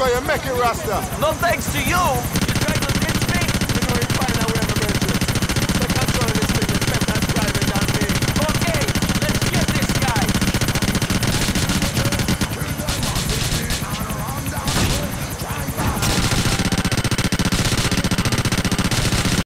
you make it, Rasta. No thanks to you.